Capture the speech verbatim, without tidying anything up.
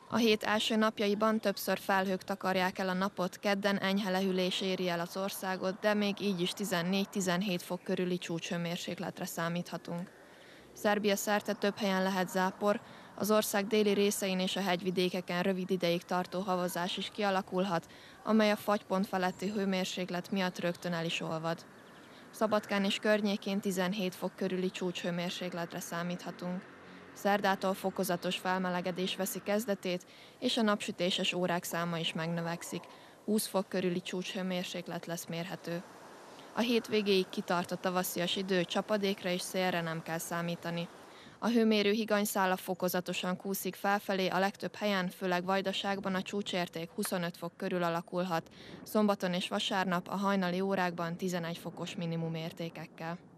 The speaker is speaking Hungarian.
A hét első napjaiban többször felhők takarják el a napot, kedden enyhe lehűlés éri el az országot, de még így is tizennégy-tizenhét fok körüli csúcshőmérsékletre számíthatunk. Szerbia szerte több helyen lehet zápor, az ország déli részein és a hegyvidékeken rövid ideig tartó havazás is kialakulhat, amely a fagypont feletti hőmérséklet miatt rögtön el is olvad. Szabadkán és környékén tizenhét fok körüli csúcshőmérsékletre számíthatunk. Szerdától fokozatos felmelegedés veszi kezdetét, és a napsütéses órák száma is megnövekszik. húsz fok körüli csúcshőmérséklet lesz mérhető. A hétvégéig kitart a tavaszias idő, csapadékra és szélre nem kell számítani. A hőmérő higanyszála fokozatosan kúszik felfelé, a legtöbb helyen, főleg Vajdaságban a csúcsérték huszonöt fok körül alakulhat, szombaton és vasárnap a hajnali órákban tizenegy fokos minimumértékekkel.